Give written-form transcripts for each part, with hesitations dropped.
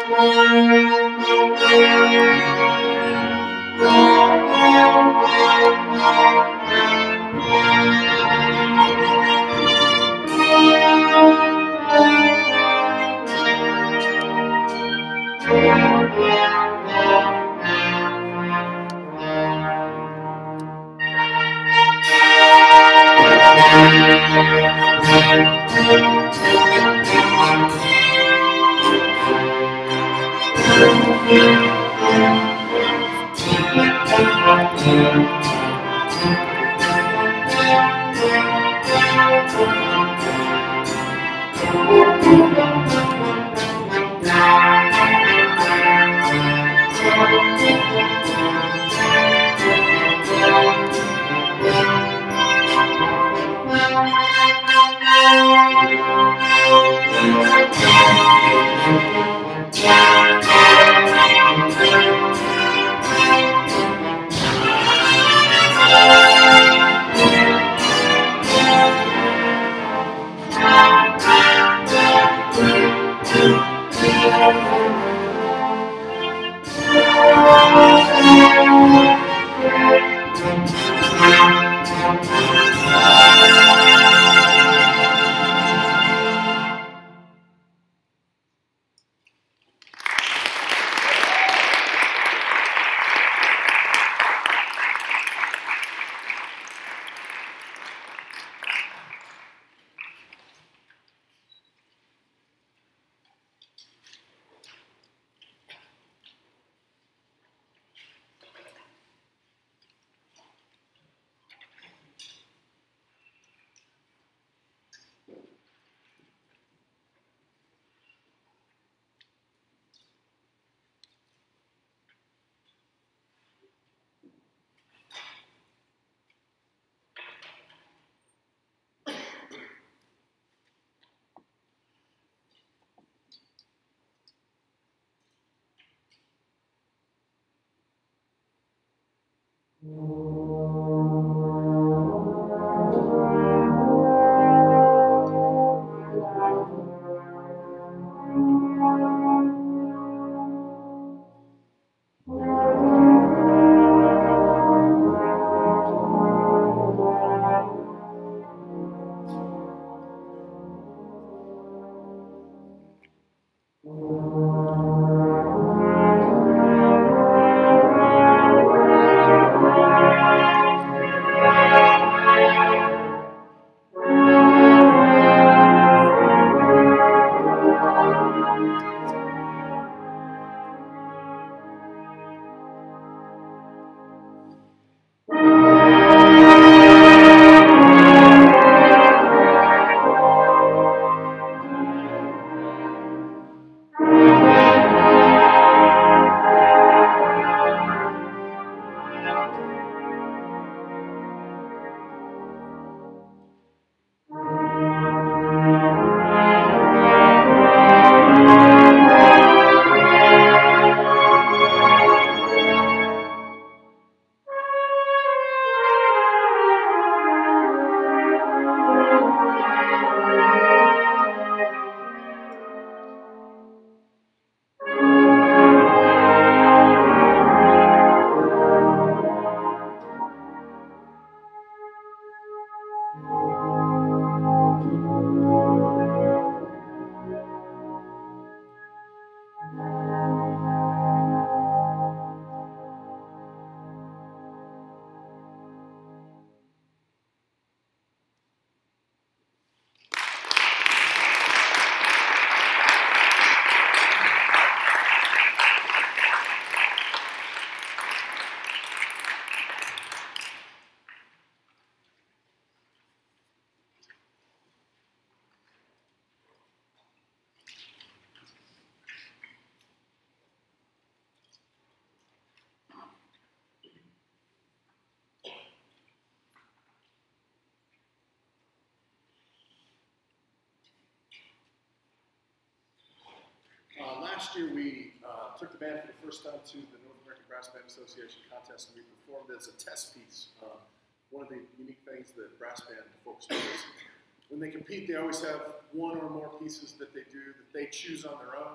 Last year we took the band for the first time to the North American Brass Band Association contest, and we performed as a test piece. One of the unique things that brass band folks do is when they compete, they always have one or more pieces that they do that they choose on their own.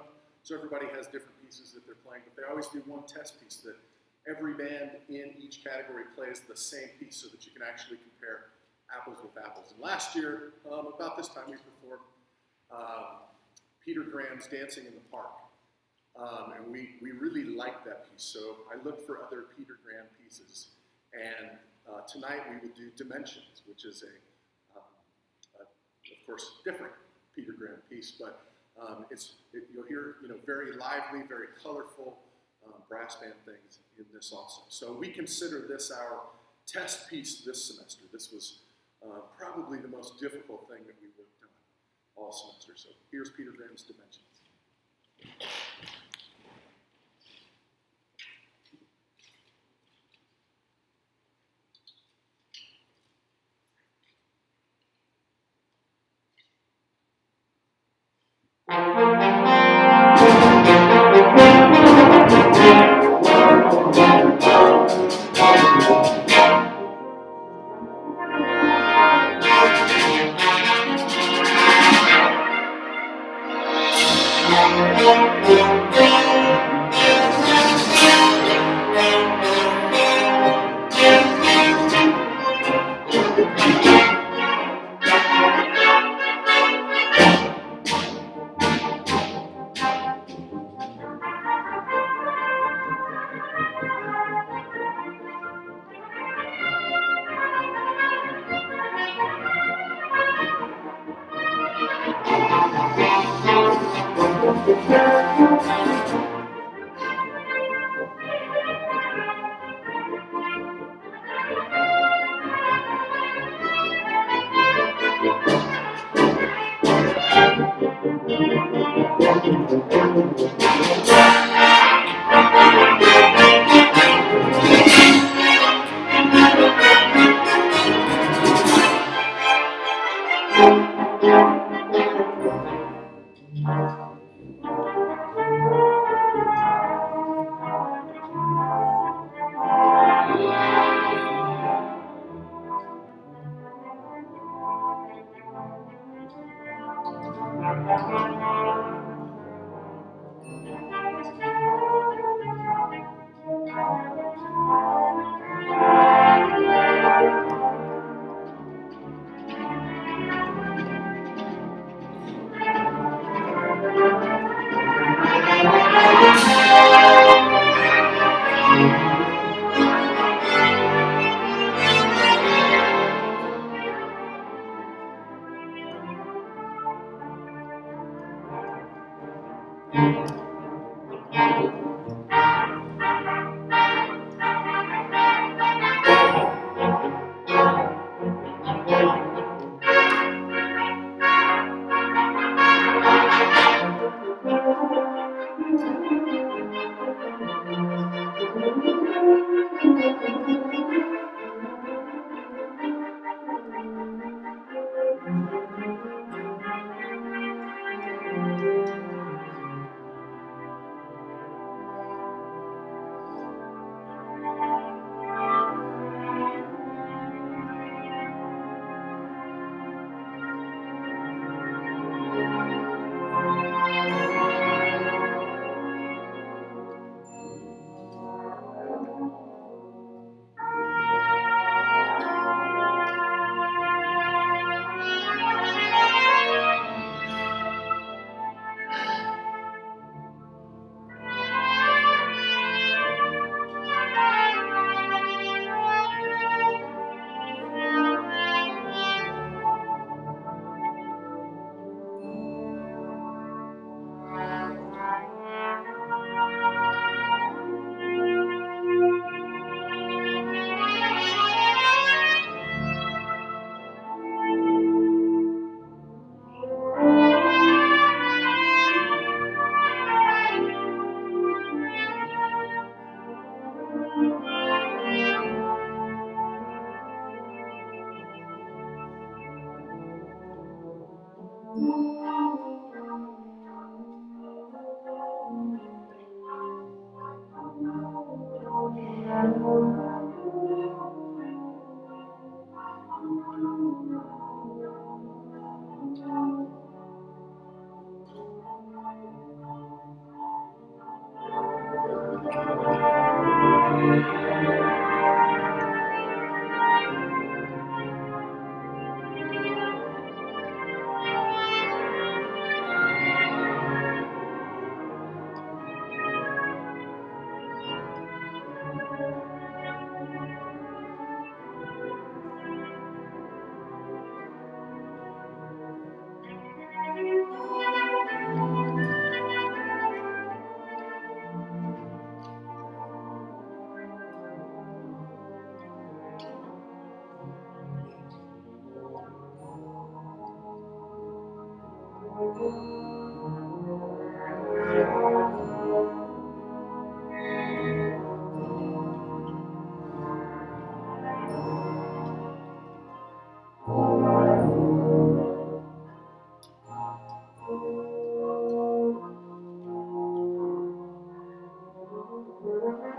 So everybody has different pieces that they're playing, but they always do one test piece that every band in each category plays the same piece so that you can actually compare apples with apples. And last year, about this time, we performed Peter Graham's Dancing in the Park. And we really liked that piece, so I looked for other Peter Graham pieces. And tonight we would do Dimensions, which is of course, different Peter Graham piece, but you'll hear very lively, very colorful brass band things in this also. So we consider this our test piece this semester. This was probably the most difficult thing that we worked on all semester. So here's Peter Graham's Dimensions.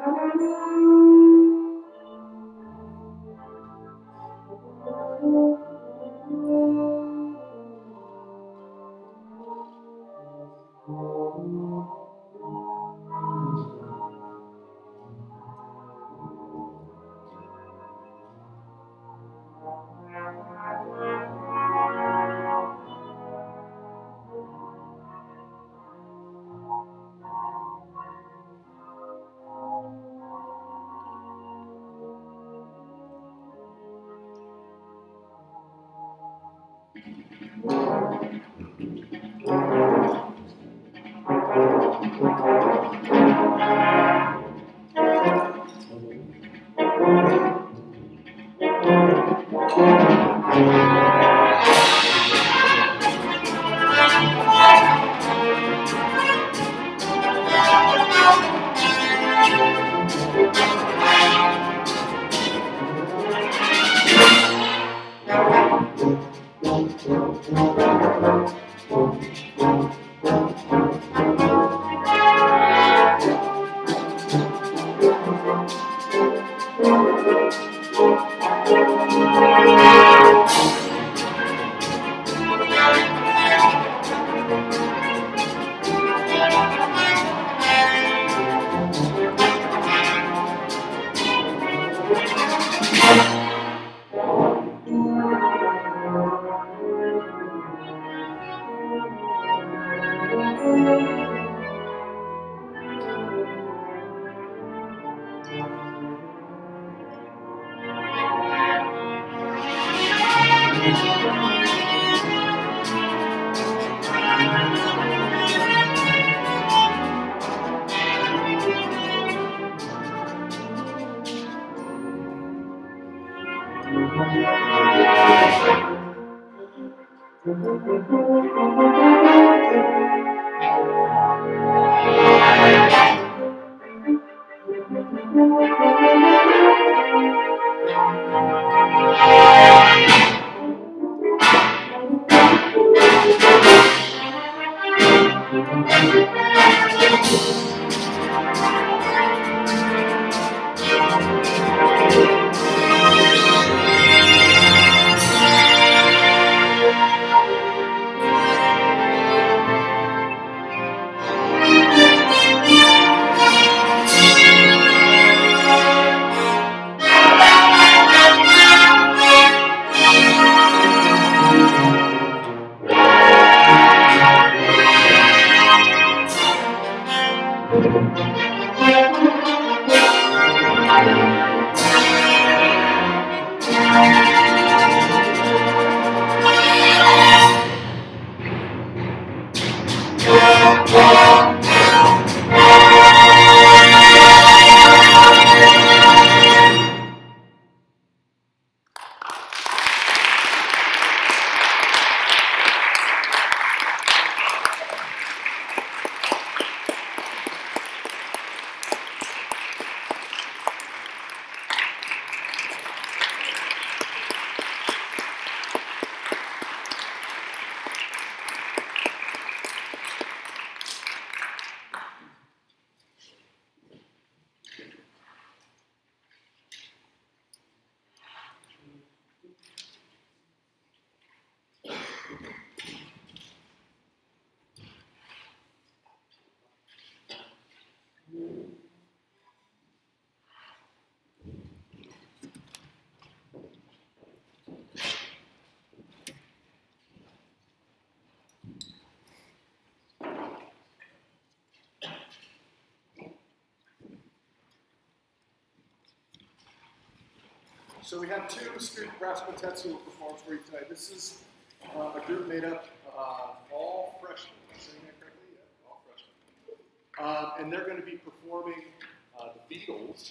So we have two student brass quintets who will perform for you tonight. This is a group made up of all freshmen. Am I saying that correctly? Yeah, all freshmen. And they're going to be performing the Beatles,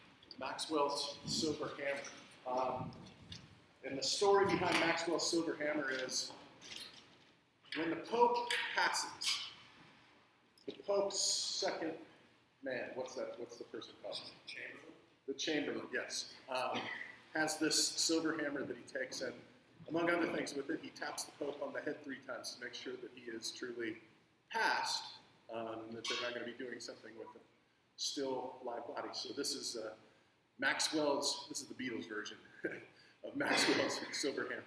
Maxwell's Silver Hammer. And the story behind Maxwell's Silver Hammer is when the Pope passes, the Pope's second man, what's the person called? Chamberlain. The Chamberlain, yes. Has this silver hammer that he takes, and among other things with it, he taps the Pope on the head 3 times to make sure that he is truly passed, and that they're not going to be doing something with him. still live body. So this is Maxwell's, this is the Beatles version of Maxwell's Silver Hammer.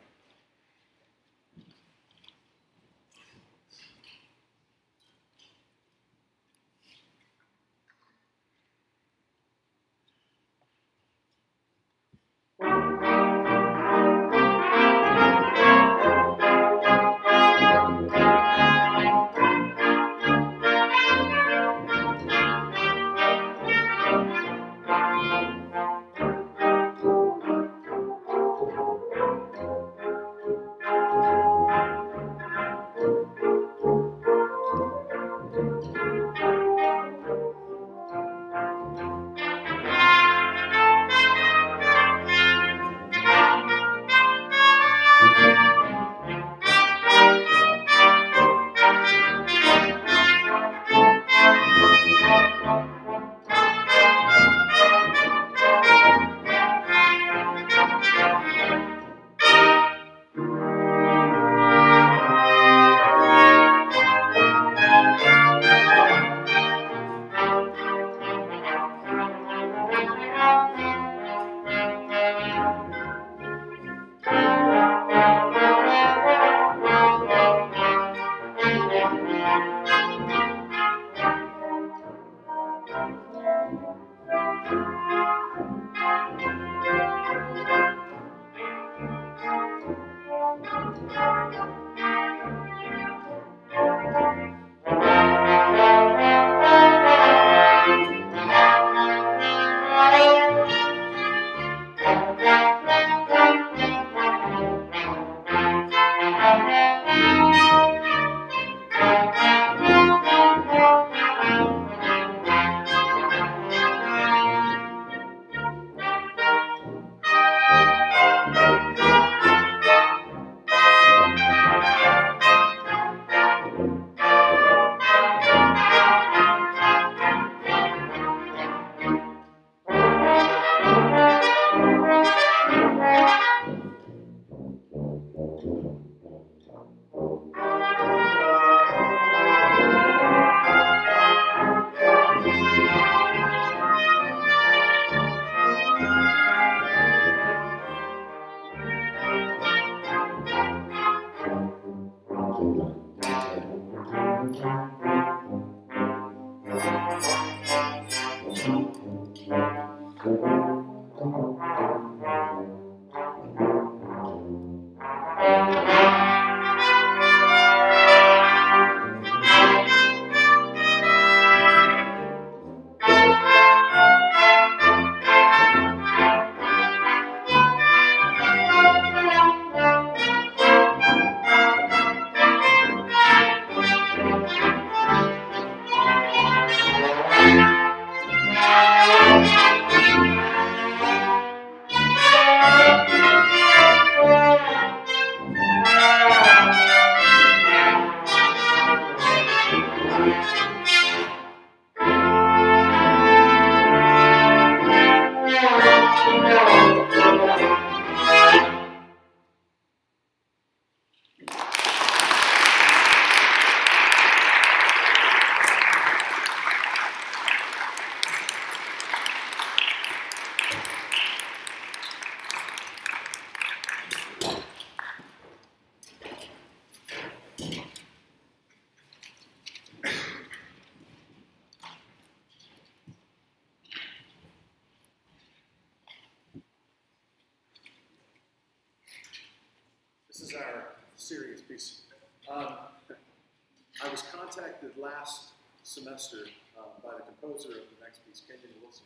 This is our serious piece. I was contacted last semester by the composer of the next piece, Kenyon Wilson.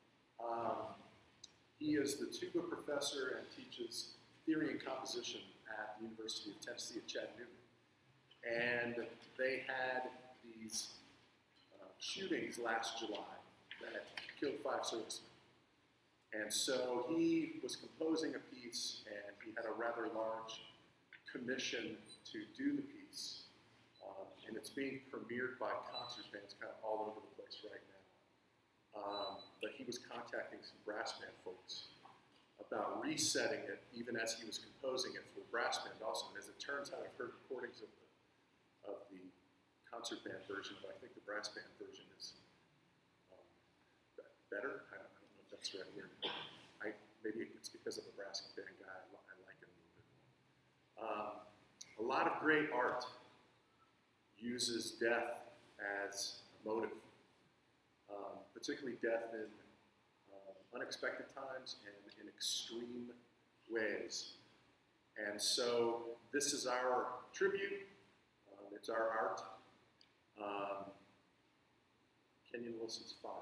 He is the tuba professor and teaches theory and composition at the University of Tennessee at Chattanooga. And they had these shootings last July that killed 5 servicemen. And so he was composing a piece, and he had a rather large commission to do the piece. And it's being premiered by concert bands kind of all over the place right now. But he was contacting some brass band folks about resetting it, even as he was composing it for brass band also. And as it turns out, I've heard recordings of the concert band version, but I think the brass band version is better. I don't know if that's the right word. Maybe it's because I'm a brass band guy. I like it a little bit more. A lot of great art uses death as a motive, particularly death in unexpected times and in extreme ways. And so this is our tribute. It's our art. Kenyon Wilson's 5.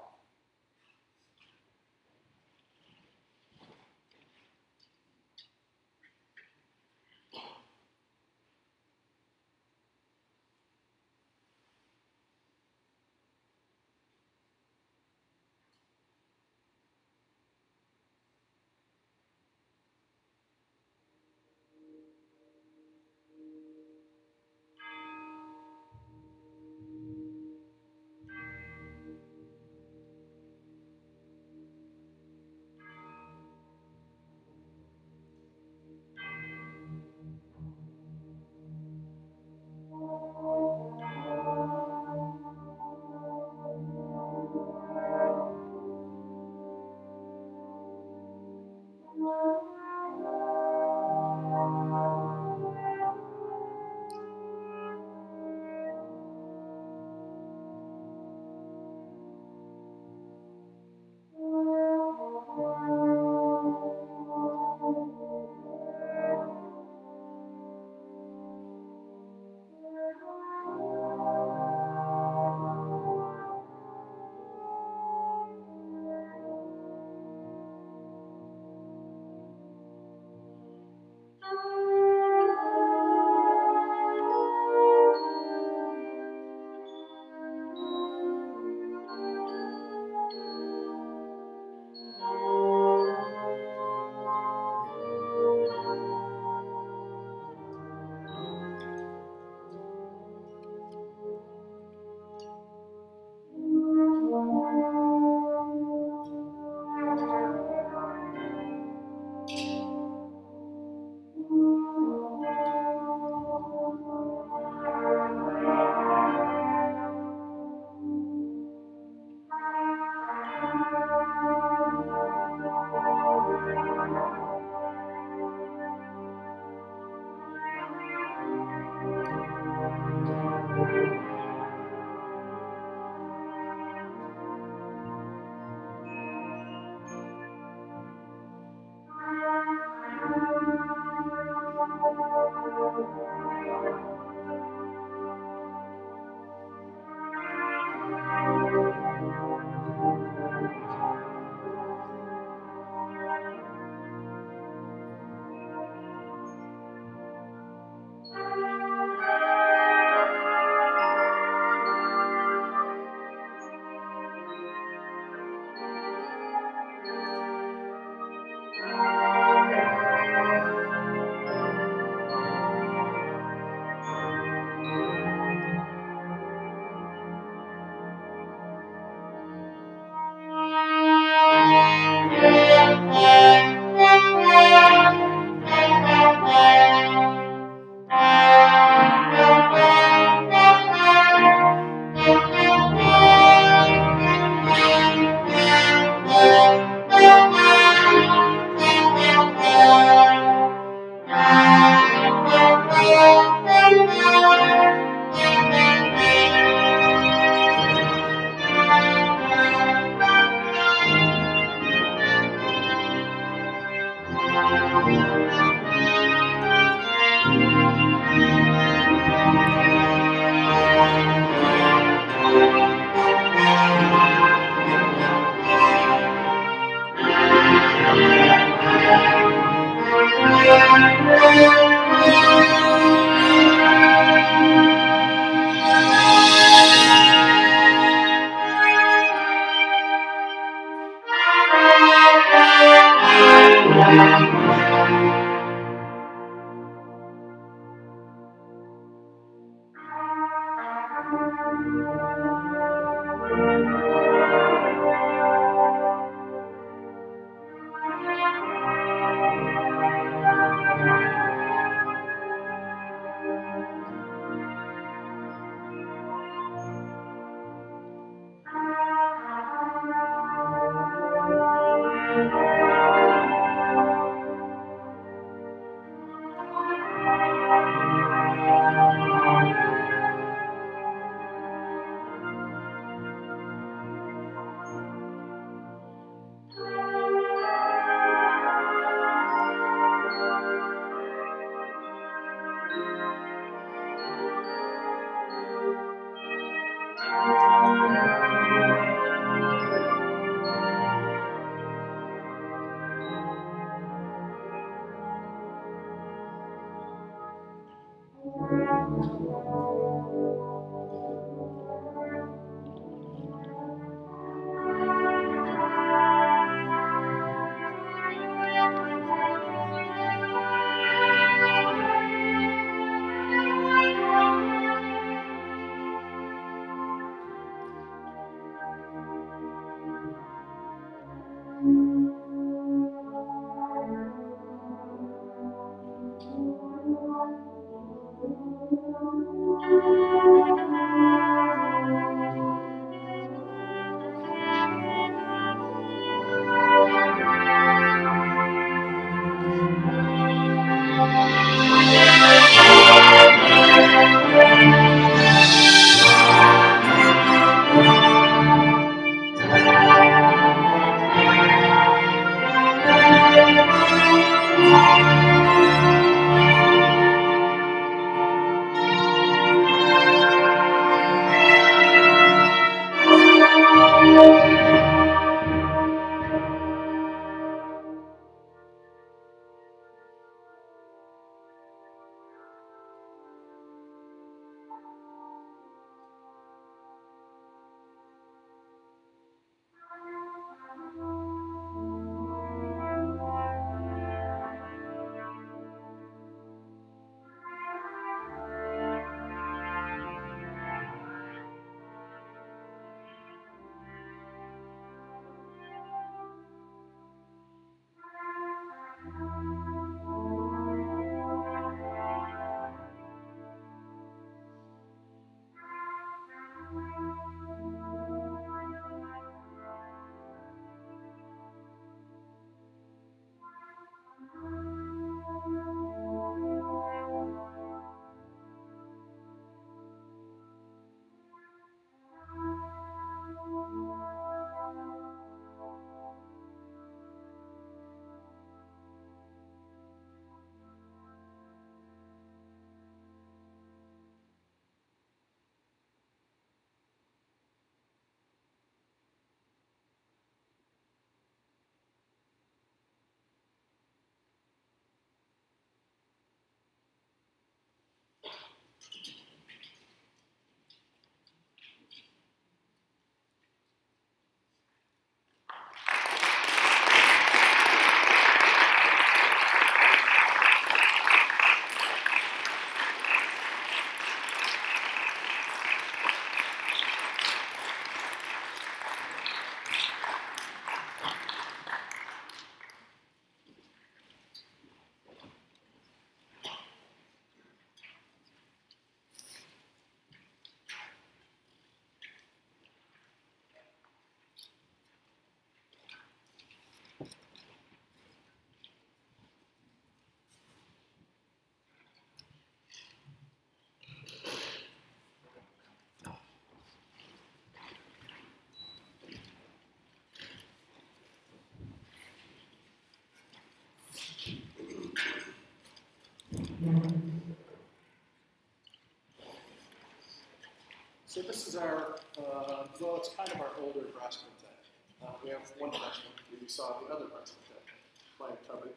So this is our, well, it's kind of our older brass quintet. We have one freshman. We saw the other brass quintet playing trumpet.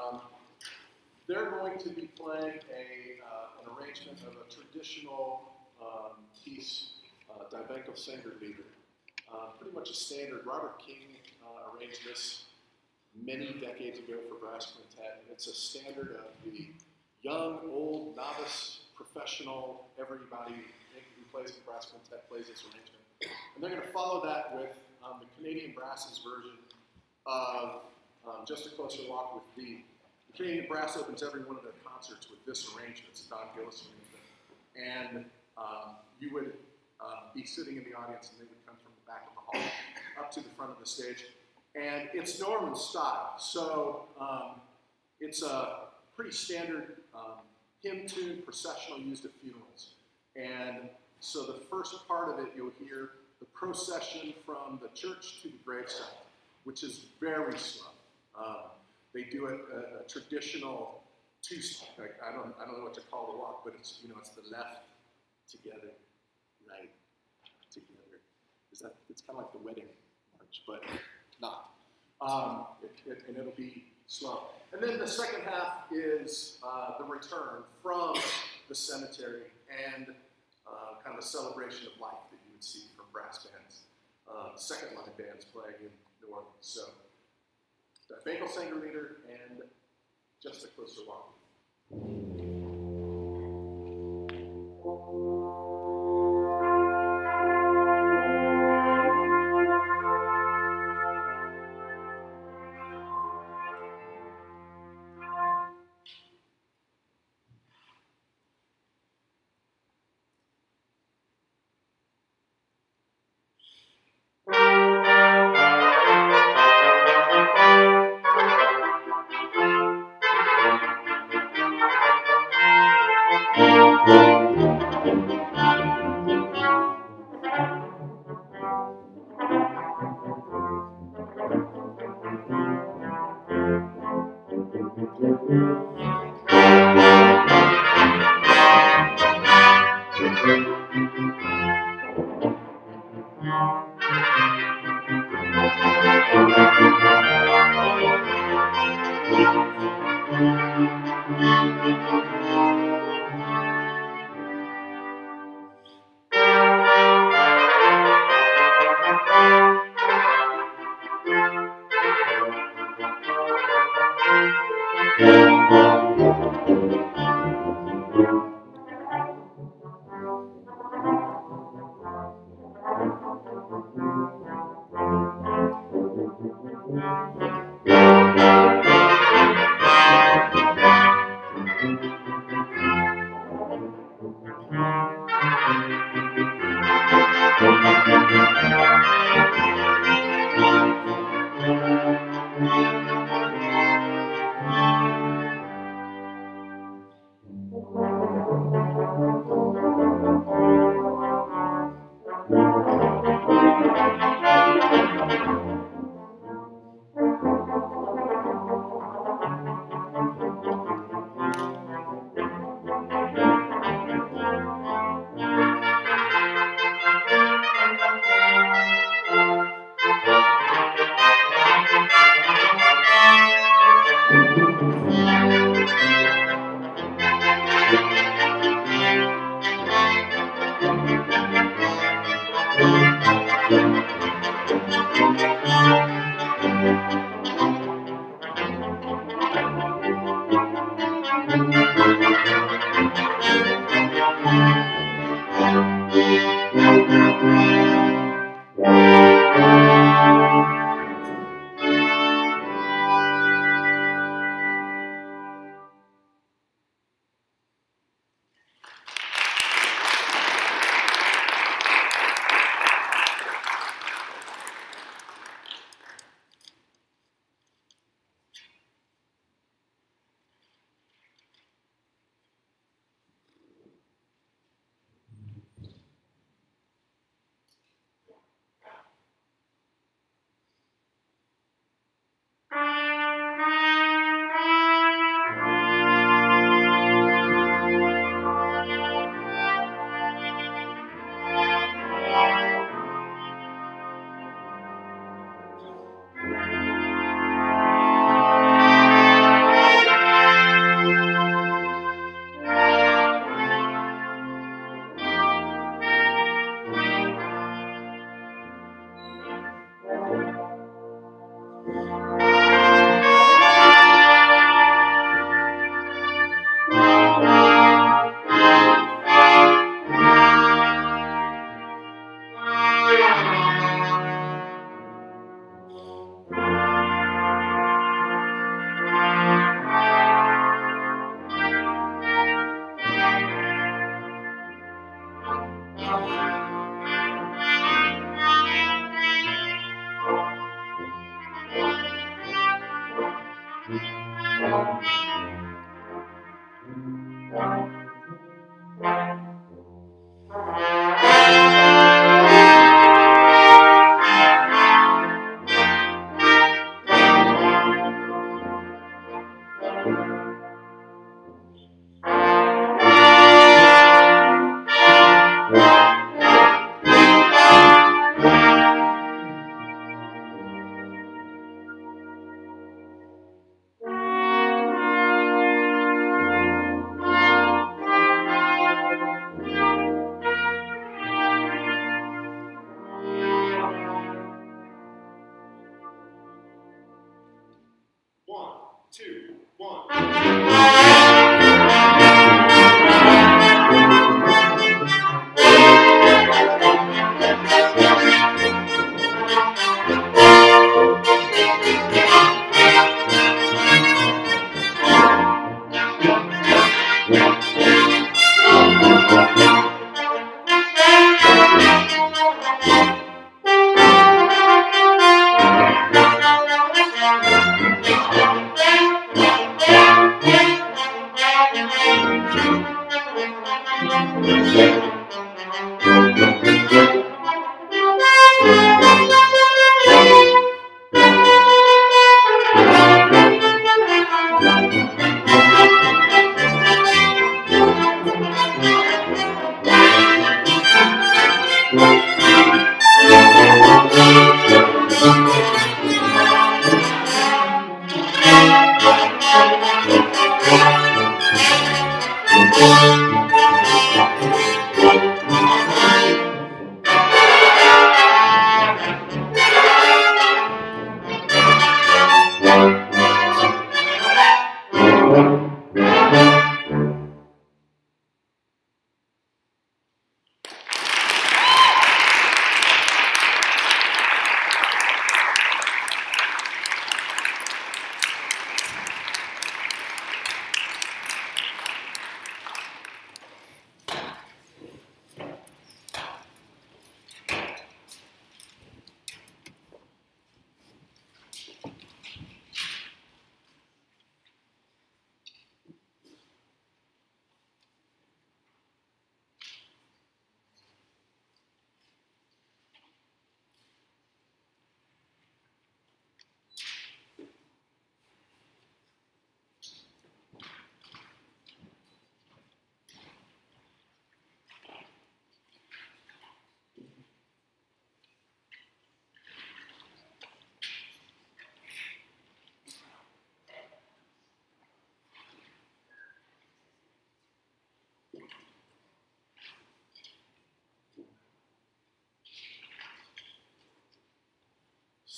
They're going to be playing an arrangement of a traditional piece, Die Winkelsänger-Lieder. Pretty much a standard. Robert King arranged this many decades ago for brass quintet. It's a standard of the young, old, novice, professional, everybody who plays the brass quintet plays this arrangement. And they're going to follow that with the Canadian Brass's version of Just a Closer Walk with Thee. The Canadian Brass opens every one of their concerts with this arrangement. It's a Don Gillis arrangement. And you would be sitting in the audience, and they would come from the back of the hall up to the front of the stage. And it's Norman style. So it's a pretty standard hymn tune, processional used at funerals. And so the first part of it, you'll hear the procession from the church to the gravesite, which is very slow. They do a traditional two-step. I don't know what to call the walk, but it's it's the left together, right together. It's kind of like the wedding march, but not. And it'll be slow. And then the second half is the return from the cemetery and kind of a celebration of life that you would see from brass bands, second line bands playing in New Orleans. So, Die Winkelsänger-Lieder and Just a Closer Walk.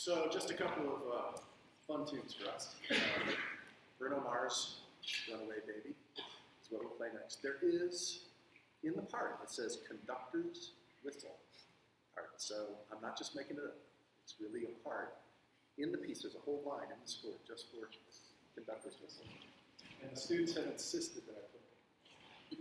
So just a couple of fun tunes for us. Bruno Mars, Runaway Baby is what we'll play next. There is, in the part, it says conductor's whistle part. So I'm not just making it up. It's really a part in the piece. There's a whole line in the score just for conductor's whistle. And the students have insisted that I put it.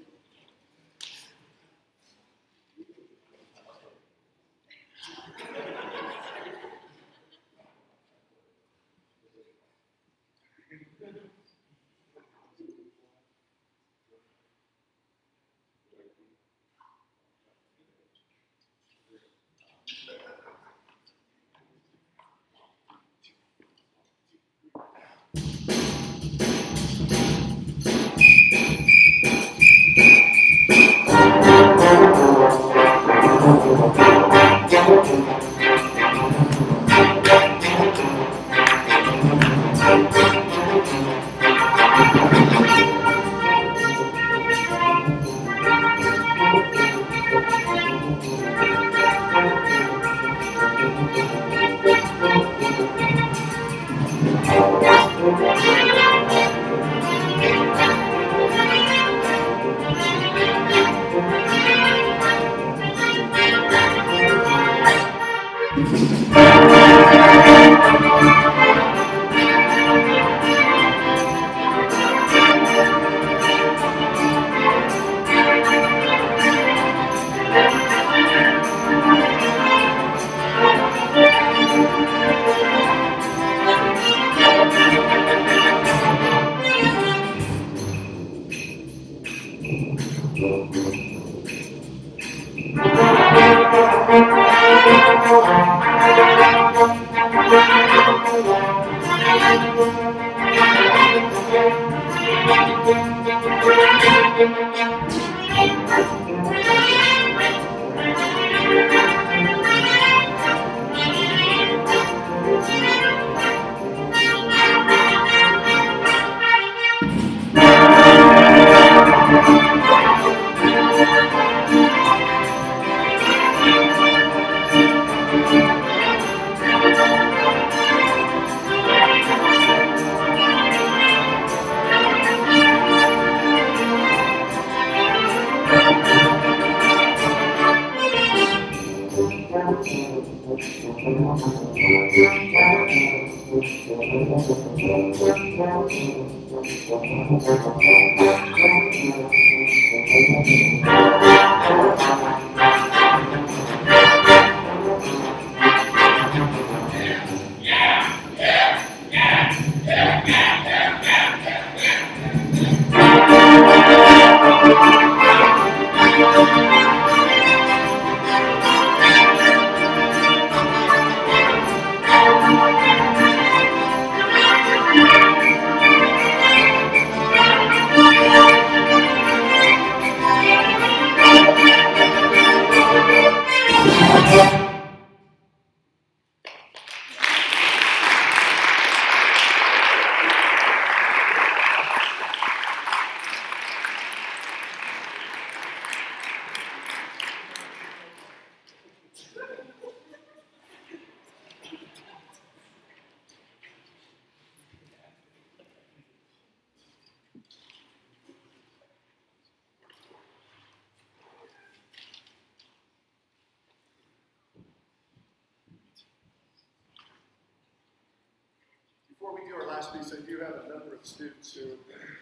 Before we do our last piece, I do have a number of students who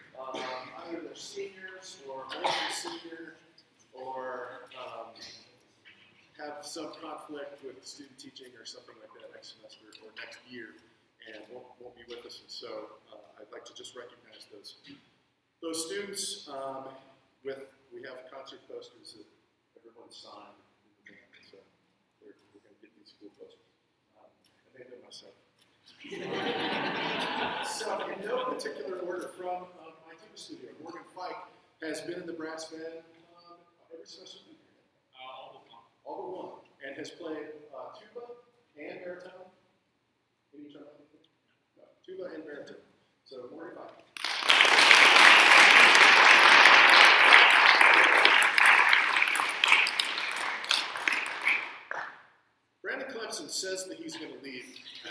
either they're seniors or multi-senior or have some conflict with student teaching or something like that next semester or next year and won't be with us. And so I'd like to just recognize those students. We have concert posters that everyone signed in the band, so we're going to get these cool posters. I made them myself. So, in no particular order, from my tuba studio, Morgan Fike has been in the brass band every semester. All but one. And has played tuba and baritone. Any trombone? No, tuba and baritone. So, Morgan Fike. Brandon Clemson says that he's going to leave. leave.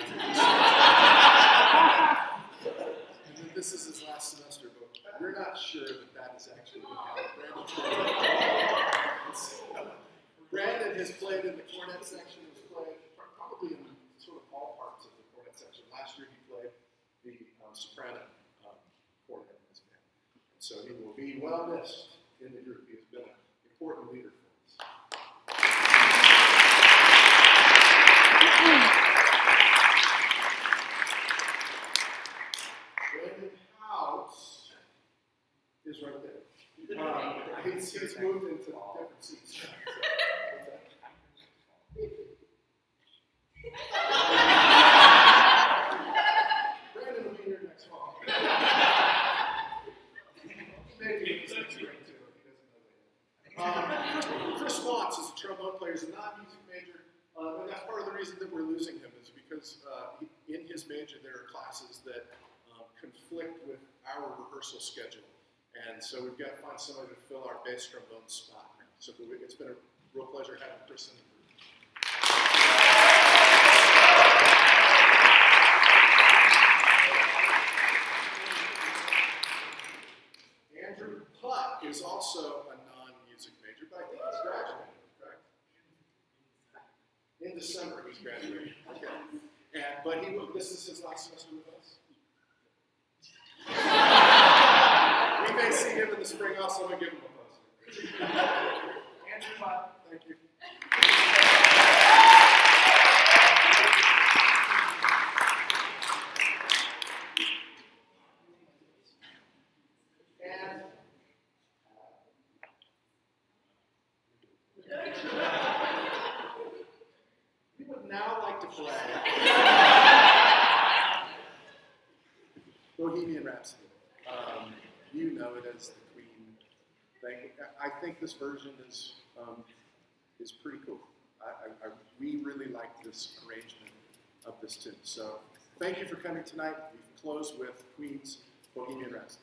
And then this is his last semester, but we're not sure that that is actually going to happen. Brandon has played in the cornet section, has played probably in sort of all parts of the cornet section. Last year he played the soprano cornet in this band. And so he will be well missed in the group. He has been an important leader for us. Brandon House is right there. He's moved into different seats. Brandon will be here next fall. Maybe he's next grade too. He doesn't know that. Chris Watts is a trombone player. He's a non-music major. And that's part of the reason that we're losing him is because in his major there are classes that conflict with our rehearsal schedule. And so we've got to find somebody to fill our bass trombone spot now. So it's been a real pleasure having Chris in the group. Andrew Putt is also a non-music major, but I think he's graduating, correct? In December he's graduating. Okay. But this is his last semester with us. We may see him in the spring also. I'm going to give him a buzz. Andrew Putt, thank you. And we would now like to play Bohemian Rhapsody. You know it as the Queen thing. I think this version is pretty cool. We really like this arrangement of this tune. So thank you for coming tonight. We close with Queen's Bohemian Rhapsody.